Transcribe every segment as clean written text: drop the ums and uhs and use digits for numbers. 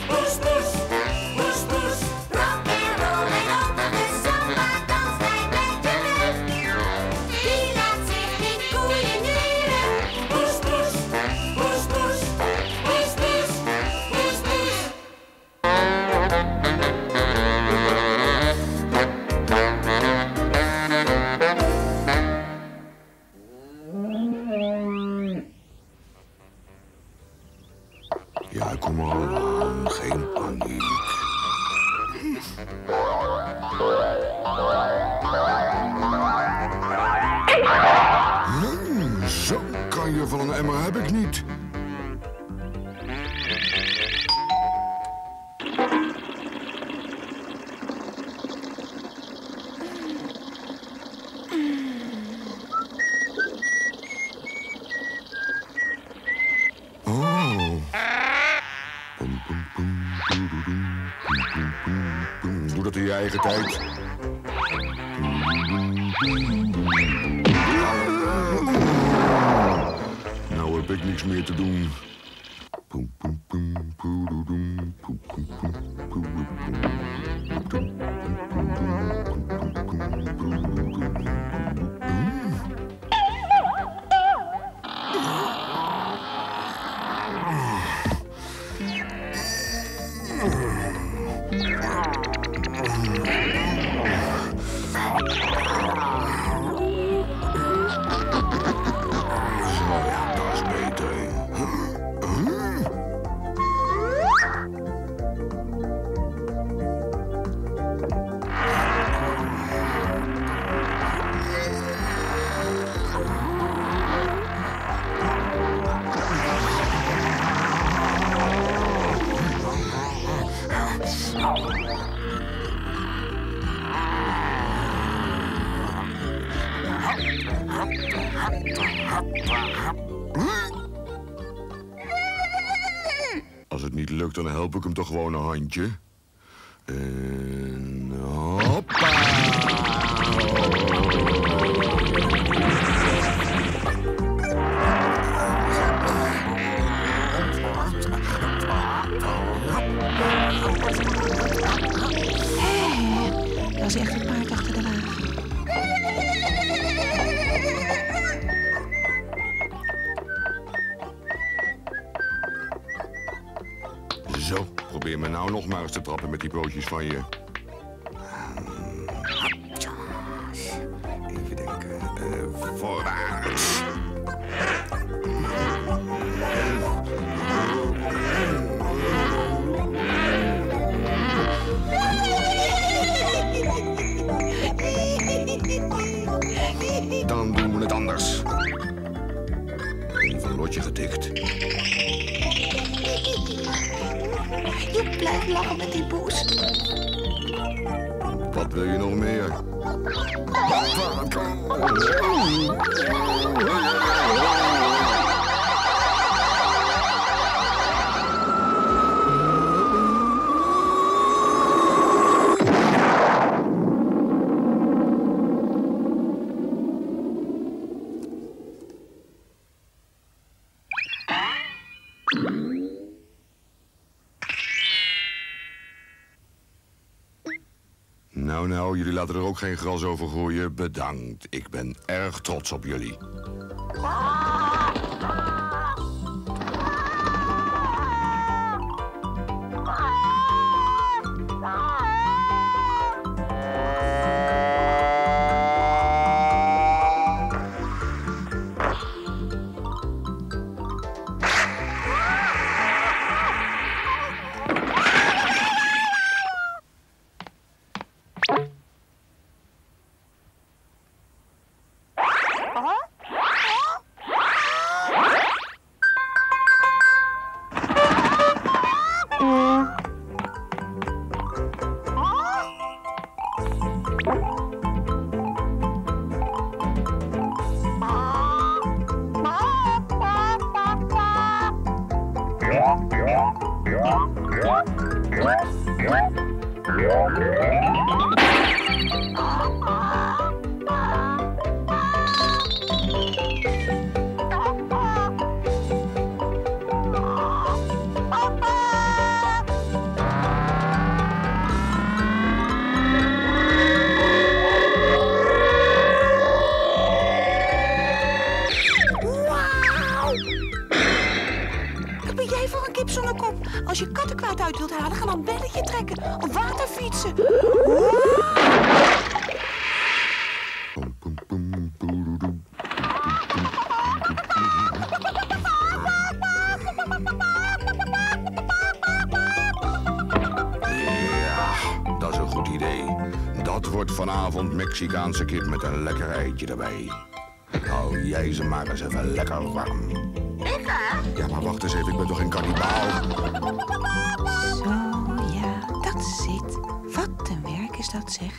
Poes, poes, poes, poes. Rock and roll en onder de samba danst hij met je mee. Die laat zich niet koeieneren. Poes, poes, poes, poes, poes, poes, poes, poes. Ja, kom maar aan, geen paniek. Zo kan je van een emmer heb ik niet. Doe dat in je eigen tijd. Nou heb ik niks meer te doen. Als het niet lukt, dan help ik hem toch gewoon een handje. En hoppa! Dat was echt een paard achter de wagen. Zo, probeer me nou nog maar eens te trappen met die pootjes van je. Even denken. Voorwaarts. Dan doen we het anders. Even een lotje getikt. Je blijft lachen met die poes. Wat wil je nog meer? Nou, jullie laten er ook geen gras over groeien. Bedankt. Ik ben erg trots op jullie. fruit uit wilt halen, ga dan een belletje trekken of water fietsen. Ja, dat is een goed idee. Dat wordt vanavond Mexicaanse kip met een lekker eitje erbij. Hou jij ze maar eens even lekker warm. Lekker? Ja, maar wacht eens even, ik ben toch geen kannibaal? Zo, ja, dat zit. Wat een werk is dat, zeg.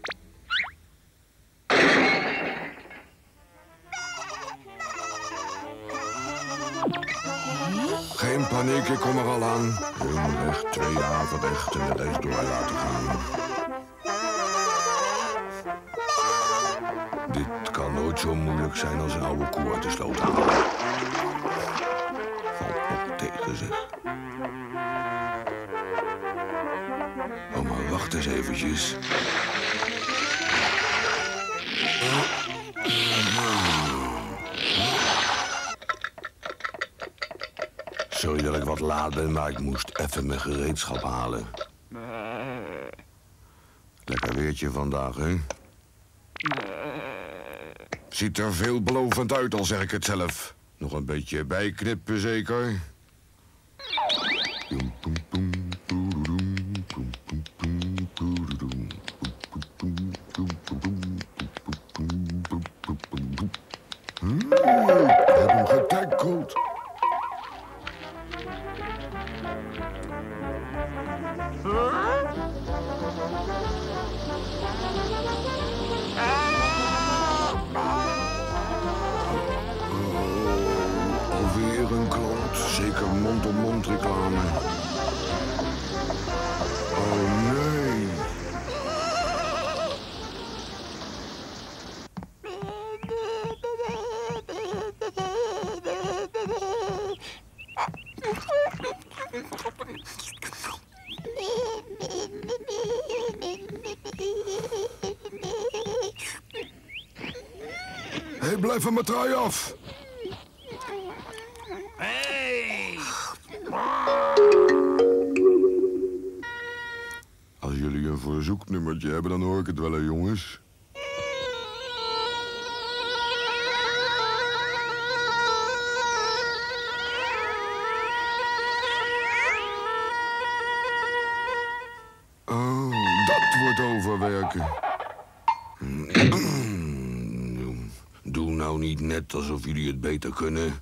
Geen paniek, ik kom er al aan. 1 recht, 2 averecht en de rest door laten gaan. Dit kan nooit zo moeilijk zijn als een oude koe uit de sloot halen. Valt nog tegen, zeg. Oh, maar wacht eens eventjes. Sorry dat ik wat laat ben, maar ik moest even mijn gereedschap halen. Lekker weertje vandaag, hè? Ziet er veelbelovend uit, al zeg ik het zelf. Nog een beetje bijknippen, zeker? Ik heb hem getackeld. Alweer een klant, zeker mond-op-mond reclame. Oh nee. Hé, blijf van mijn trui af. Hey! Als jullie een verzoeknummertje hebben, dan hoor ik het wel, hè, jongens. Oh, dat wordt overwerken. Doe nou niet net alsof jullie het beter kunnen.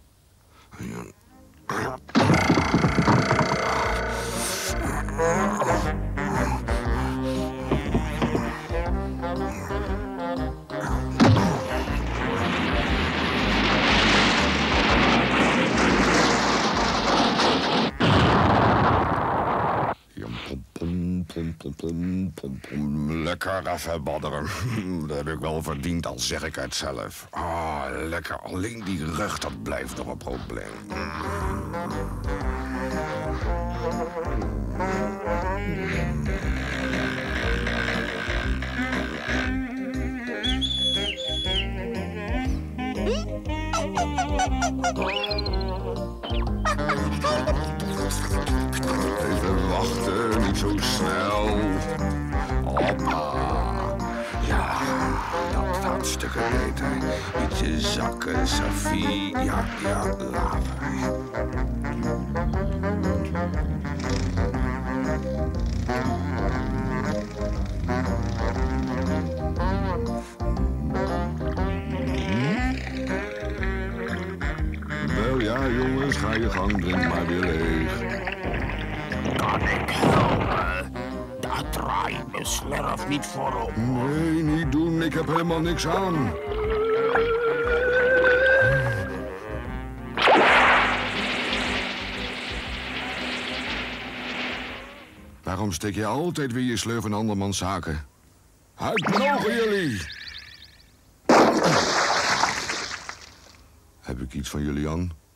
Lekker even badderen. Dat heb ik wel verdiend, al zeg ik het zelf. Ah, lekker. Alleen die rug, dat blijft nog een probleem. Even wachten, niet zo snel. Hoppa. Ja, dat gaat stukken beter. Ietsje zakken, Safie. Ja, later. Wel ja, jongens, ga je gang, drink maar weer leeg. Kan ik helpen? Daar draait mijn slurf niet voorop. Nee, niet doen, ik heb helemaal niks aan. Waarom steek je altijd weer je slurf in andermans zaken? Uit mijn ogen, jullie! Heb ik iets van jullie aan?